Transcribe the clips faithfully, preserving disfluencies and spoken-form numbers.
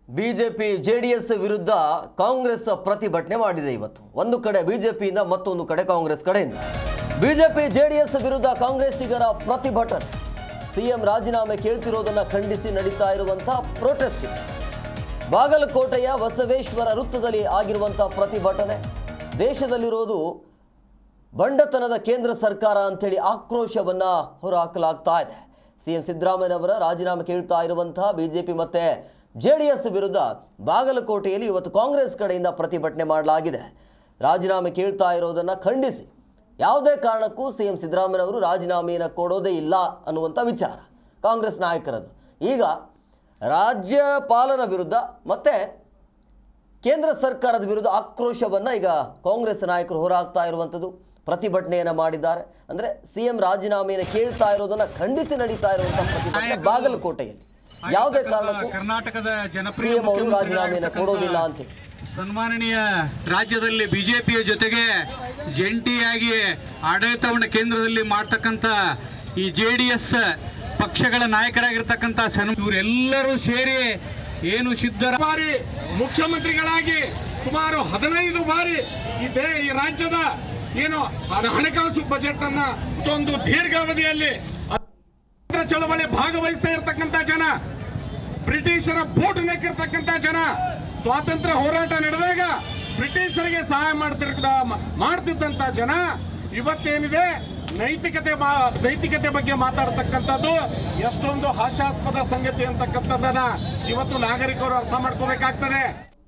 BJP JDS ವಿರುದ್ಧ ಕಾಂಗ್ರೆಸ್ ಪ್ರತಿಭಟನೆ ಮಾಡಿದೆ ಇವತ್ತು. ಒಂದು ಕಡೆ ಬಿಜೆಪಿಯಿಂದ ಮತ್ತೊಂದು ಕಡೆ ಕಾಂಗ್ರೆಸ್ ಕಡೆಯಿಂದ. ಬಿಜೆಪಿ ಜೆಡಿಎಸ್ ವಿರುದ್ಧ ಕಾಂಗ್ರೆಸ್ಸಿಗರ ಪ್ರತಿಭಟನೆ. ಸಿಎಂ ರಾಜೀನಾಮೆ ಕೇಳ್ತಿರೋದನ್ನ ಖಂಡಿಸಿ ನಡೀತಾ ಇರುವಂತಹ ಪ್ರೊಟೆಸ್ಟ್ ಇದೆ. ಬಾಗಲಕೋಟೆಯ ಬಸವೇಶ್ವರ ವೃತ್ತದಲ್ಲಿ ಆಗಿರುವಂತಹ ಪ್ರತಿಭಟನೆ. ದೇಶದಲ್ಲಿರೋದು ಬಂಡತನದ ಕೇಂದ್ರ ಸರ್ಕಾರ ಅಂತೇಳಿ ಆಕ್ರೋಶವನ್ನ ಹೊರಹಾಕಲಾಗ್ತಾ ಇದೆ. ಸಿಎಂ ಸಿದ್ದರಾಮಯ್ಯನವರ ರಾಜೀನಾಮೆ ಕೇಳ್ತಾ ಇರುವಂತಹ ಬಿಜೆಪಿ ಮತ್ತೆ ಜೆಡಿಎಸ್ ವಿರುದ್ಧ ಬಾಗಲಕೋಟೆಯಲ್ಲಿ ಇವತ್ತು ಕಾಂಗ್ರೆಸ್ ಕಡೆಯಿಂದ ಪ್ರತಿಭಟನೆ ಮಾಡಲಾಗಿದೆ. ರಾಜೀನಾಮೆ ಕೇಳ್ತಾ ಇರೋದನ್ನು ಖಂಡಿಸಿ ಯಾವುದೇ ಕಾರಣಕ್ಕೂ ಸಿಎಂ ಸಿದ್ದರಾಮಯ್ಯನವರು ರಾಜೀನಾಮೆಯನ್ನು ಕೊಡೋದೇ ಇಲ್ಲ ಅನ್ನುವಂಥ ವಿಚಾರ ಕಾಂಗ್ರೆಸ್ ನಾಯಕರದು. ಈಗ ರಾಜ್ಯಪಾಲರ ವಿರುದ್ಧ ಮತ್ತು ಕೇಂದ್ರ ಸರ್ಕಾರದ ವಿರುದ್ಧ ಆಕ್ರೋಶವನ್ನು ಈಗ ಕಾಂಗ್ರೆಸ್ ನಾಯಕರು ಹೊರಹಾಕ್ತಾ ಇರುವಂಥದ್ದು. ಪ್ರತಿಭಟನೆಯನ್ನು ಮಾಡಿದ್ದಾರೆ. ಅಂದರೆ ಸಿಎಂ ರಾಜೀನಾಮೆಯನ್ನು ಕೇಳ್ತಾ ಇರೋದನ್ನು ಖಂಡಿಸಿ ನಡೀತಾ ಇರುವಂಥ ಪ್ರತಿಭಟನೆ ಬಾಗಲಕೋಟೆಯಲ್ಲಿ. ಯಾವುದೇ ಕಾರಣಕ್ಕೂ ಕರ್ನಾಟಕದ ಜನಪ್ರಿಯ ಸಿಎಂ ಅವರು ರಾಜೀನಾಮೆಯನ್ನು ಕೊಡೋದಿಲ್ಲ ಅಂತ ಸನ್ಮಾನನೀಯ ರಾಜ್ಯದಲ್ಲಿ ಬಿಜೆಪಿಯ ಜೊತೆಗೆ ಜಂಟಿಯಾಗಿ ಆಡಳಿತವನ್ನು ಕೇಂದ್ರದಲ್ಲಿ ಮಾಡ್ತಕ್ಕಂಥ ಈ ಜೆ ಡಿ ಎಸ್ ಪಕ್ಷಗಳ ನಾಯಕರಾಗಿರ್ತಕ್ಕಂಥ ಸನ್ ಇವರೆಲ್ಲರೂ ಸೇರಿ ಏನು ಸಿದ್ದರಾಮಯ್ಯ ಮುಖ್ಯಮಂತ್ರಿಗಳಾಗಿ ಸುಮಾರು ಹದಿನೈದು ಬಾರಿ ಇದೇ ಈ ರಾಜ್ಯದ ಏನು ಹಣಕಾಸು ಬಜೆಟ್ ಅನ್ನ ಒಂದು ದೀರ್ಘಾವಧಿಯಲ್ಲಿ ಚಳವಳಿ ಭಾಗವಹಿಸ್ತಾ ಇರತಕ್ಕಂತ ಜನ, ಬ್ರಿಟಿಷರ ಬೂಟ್ ನೆಕ್ಕಿರ್ತಕ್ಕಂತ ಜನ, ಸ್ವಾತಂತ್ರ್ಯ ಹೋರಾಟ ನಡೆದಾಗ ಬ್ರಿಟಿಷರಿಗೆ ಸಹಾಯ ಮಾಡ್ತಿರ್ತ ಮಾಡ್ತಿದ್ದಂತ ಜನ ಇವತ್ತೇನಿದೆ ನೈತಿಕತೆ ನೈತಿಕತೆ ಬಗ್ಗೆ ಮಾತಾಡ್ತಕ್ಕಂಥದ್ದು ಎಷ್ಟೊಂದು ಹಾಸ್ಯಾಸ್ಪದ ಸಂಗತಿ ಅಂತಕ್ಕಂಥದ್ದನ್ನ ಇವತ್ತು ನಾಗರಿಕರು ಅರ್ಥ ಮಾಡ್ಕೋಬೇಕಾಗ್ತದೆ.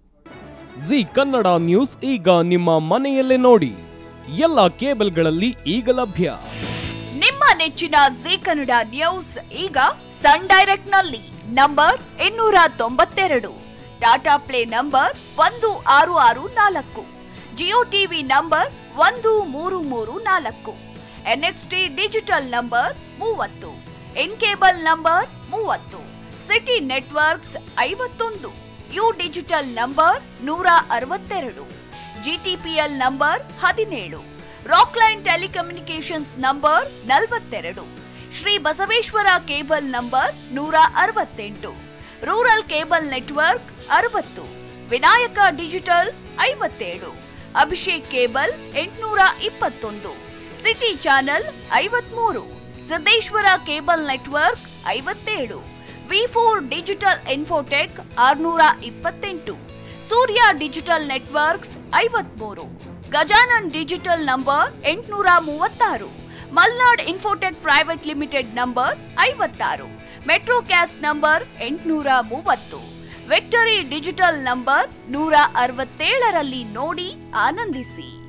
ಜಿ ಕನ್ನಡ ನ್ಯೂಸ್ ಈಗ ನಿಮ್ಮ ಮನೆಯಲ್ಲೇ ನೋಡಿ. ಎಲ್ಲ ಕೇಬಲ್ಗಳಲ್ಲಿ ಈಗ ಲಭ್ಯ. ನಿಮ್ಮ ನೆಚ್ಚಿನ ಜಿ ಕನ್ನಡ ನ್ಯೂಸ್ ಈಗ ಸನ್ ಡೈರೆಕ್ಟ್ ನಲ್ಲಿ ನಂಬರ್ ಇನ್ನೂರ ತೊಂಬತ್ತೆರಡು, ಟಾಟಾ ಪ್ಲೇ ನಂಬರ್ ಒಂದು ಆರು ಆರು ನಾಲ್ಕು, ಜಿಯೋ ಟಿವಿ ನಂಬರ್ ಒಂದು ಮೂರು ಮೂರು ನಾಲ್ಕು, ಎನ್ಎಕ್ಸ್ಟಿ ಡಿಜಿಟಲ್ ನಂಬರ್ ಮೂವತ್ತು, ಇನ್ ಕೇಬಲ್ ನಂಬರ್ ಮೂವತ್ತು, ಸಿಟಿ ನೆಟ್ವರ್ಕ್ಸ್ ಐವತ್ತೊಂದು, ಯು ಡಿಜಿಟಲ್ ನಂಬರ್ ನೂರ ಅರವತ್ತೆರಡು, ಜಿಟಿಪಿಎಲ್ ನಂಬರ್ ಹದಿನೇಳು, ರಾಕ್ಲೈನ್ ಟೆಲಿಕಮ್ಯುನಿಕೇಶನ್ಸ್ ನಂಬರ್ ನಲವತ್ತೆರಡು, ಶ್ರೀ ಬಸವೇಶ್ವರ ಕೇಬಲ್ ನಂಬರ್ ನೂರ ಅರವತ್ತೆಂಟು, ರೂರಲ್ ಕೇಬಲ್ ನೆಟ್ವರ್ಕ್ ಅರವತ್ತು, ವಿನಾಯಕ ಡಿಜಿಟಲ್ ಐವತ್ತೇಳು, ಅಭಿಷೇಕ್ ಕೇಬಲ್ ಎಂಟುನೂರ ಇಪ್ಪತ್ತೊಂದು, ಸಿಟಿ ಚಾನೆಲ್ ಐವತ್ಮೂರು, ಸಿದ್ದೇಶ್ವರ ಕೇಬಲ್ ನೆಟ್ವರ್ಕ್ ಐವತ್ತೇಳು, ವಿ ಫೋರ್ ಡಿಜಿಟಲ್ ಇನ್ಫೋಟೆಕ್ ಆರುನೂರ ಇಪ್ಪತ್ತೆಂಟು, ಸೂರ್ಯ ಡಿಜಿಟಲ್ ನೆಟ್ವರ್ಕ್ಸ್ ಐವತ್ಮೂರು, ಗಜಾನನ್ ಡಿಜಿಟಲ್ ನಂಬರ್ ಎಂಟುನೂರ ಮೂವತ್ತಾರು, Malnad infotech private limited number ಐವತ್ತಾರು, ಮೆಟ್ರೋಕ್ಯಾಸ್ಟ್ ನಂಬರ್ ಎಂಟುನೂರ ಮೂವತ್ತು, ವಿಕ್ಟರಿ ಡಿಜಿಟಲ್ ನಂಬರ್ ನೂರ ಅರವತ್ತೇಳರಲ್ಲಿ ನೋಡಿ ಆನಂದಿಸಿ.